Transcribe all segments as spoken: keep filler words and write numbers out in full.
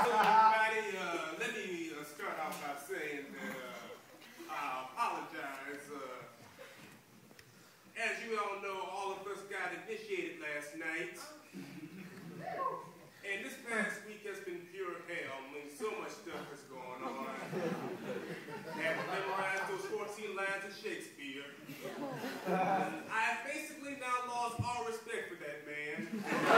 everybody. Uh, let me uh, start off by saying that uh, I apologize. Uh, as you all know, all of us got initiated last night. And this past week has been pure hell. I mean, so much stuff is going on. I have memorized those fourteen lines of Shakespeare. And I have basically now lost all respect for that man.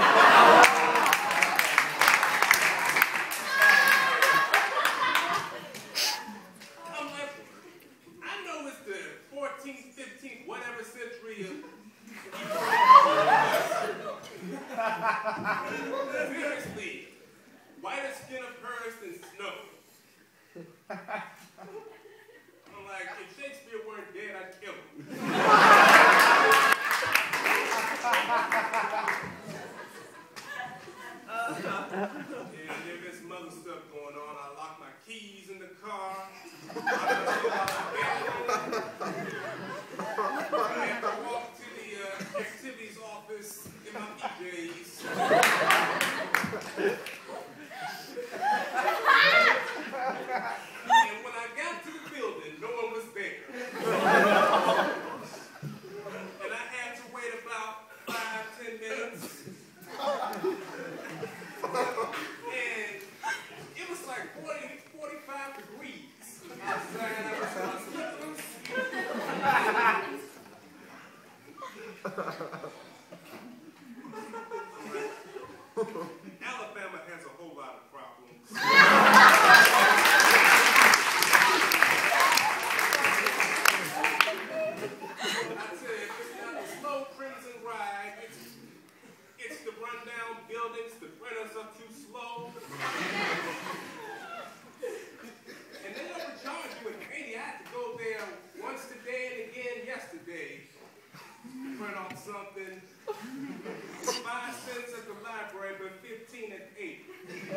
I'm like, I know it's the fourteenth, fifteenth, whatever century of seriously, whiter skin of hers than snow. I'm like, if Shakespeare weren't dead, I'd kill him. Yeah, there's some other stuff going on. I locked my keys in the car. I have to walk to the uh, activities office in my P Js. And when I got to the building, no one was there. And I had to wait about five, ten minutes. And it was like forty, forty-five degrees outside. I was on slippers. Alabama has a whole lot of problems. I tell you, it's not the slow crimson ride. It's, it's the rundown buildings. The printers are too slow. And they overcharge you with eighty. I had to go there once today and again yesterday. Print off something. Five cents at the library, but fifteen at eight.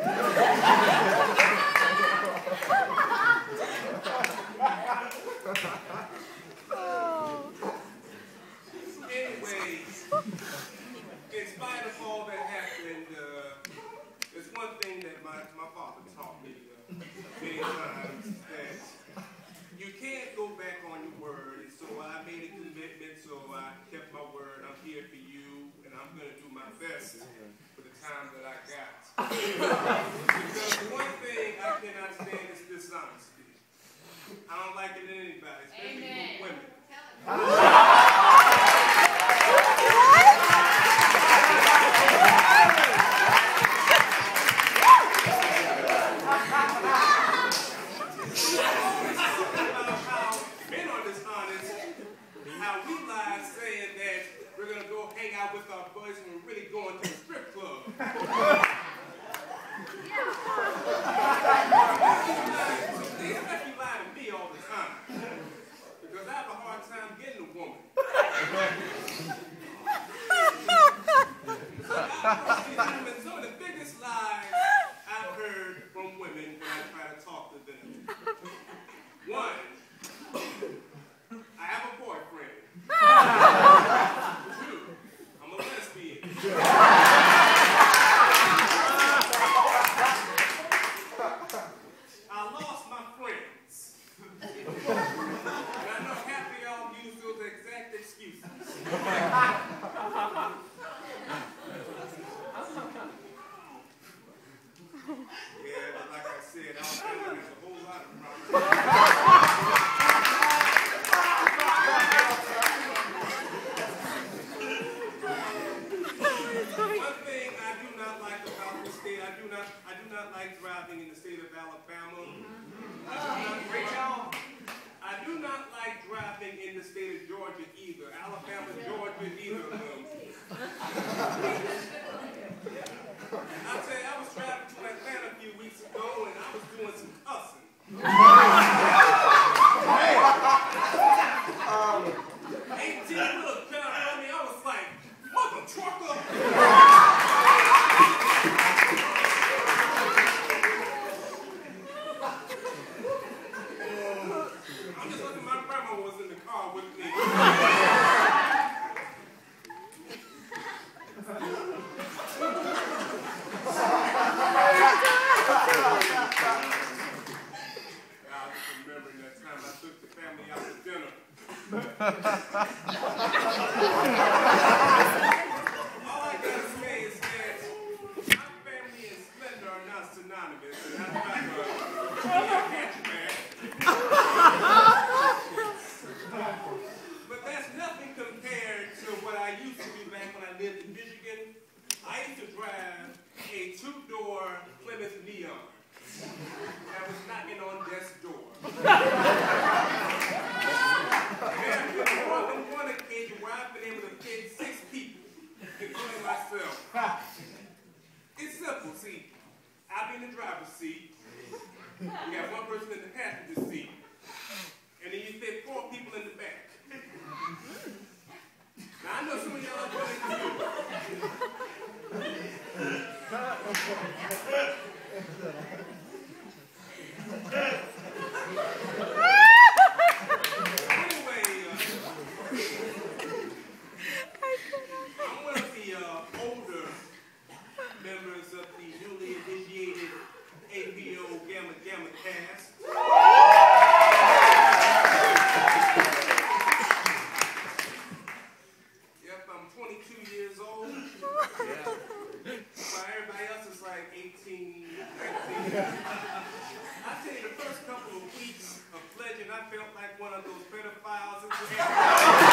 Anyway, in spite of all that happened, uh, there's one thing that my, my father taught me uh, many times, that you can't go back on your word. And so I made a commitment, so I kept my word. I'm here for you, and I'm going to do my best for the time that I got. Because one thing I cannot stand is dishonesty. I don't like it in anybody, especially with women. Out with our boys and we're really going to the strip club. Please let you lie to me all the time. Because I have a hard time getting a woman. So some of the biggest lies I've heard from women when I try to talk to them. One, I have a boyfriend. Two, I'm a lesbian. I lost my friends. And I know half of y'all use those exact excuses. Yeah, but like I said, Alabama has a whole lot of problems. I do not like driving in the state of Alabama. I do not, great job. I do not like driving in the state of Georgia either. Alabama, Georgia, either of them. I'll tell you, I was driving to Atlanta a few weeks ago and I was doing some cussing. eighteen wheelers cut out on me. I was like, mother trucker. I'm just looking, my grandma was in the car with me. All I gotta say is that my family and Splendor are not synonymous, and I'm not a hatchback. But that's nothing compared to what I used to do back when I lived in Michigan. I used to drive a two-door Plymouth Neon that was knocking on death's door. There have been more than one occasion where I've been able to fit six people, including myself. It's simple, see. I'll be in the driver's seat. You got one person in the passenger seat. And then you fit four people in the back. Now, I know some of y'all are really confused. Anyway, uh, I'm one of the uh, older members of the newly initiated A P O Gamma Gamma cast. Yep, I'm twenty-two years old. Yeah. While everybody else is like eighteen, nineteen. I tell you, the first couple of weeks of pledging, I felt like one of those pedophiles in the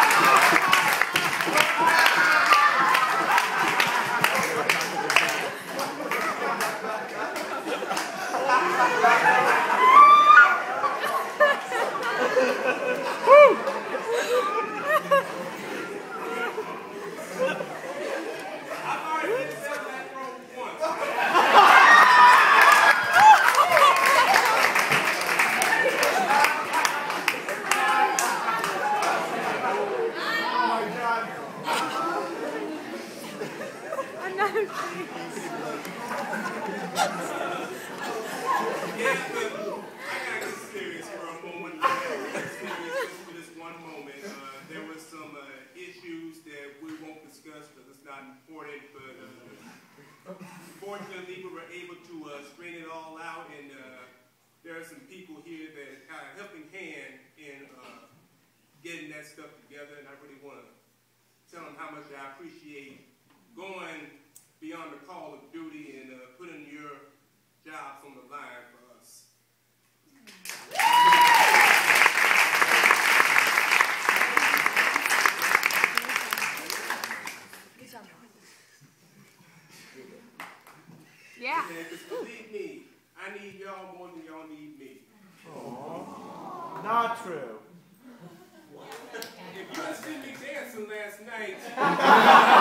fortunately, we were able to uh, straighten it all out, and uh, there are some people here that are helping hand in uh, getting that stuff together, and I really want to tell them how much I appreciate going beyond the call of duty and uh, putting your jobs on the line for us. Yeah. And just believe me, I need y'all more than y'all need me. Aww. Not true. If you didn't see me dancing last night,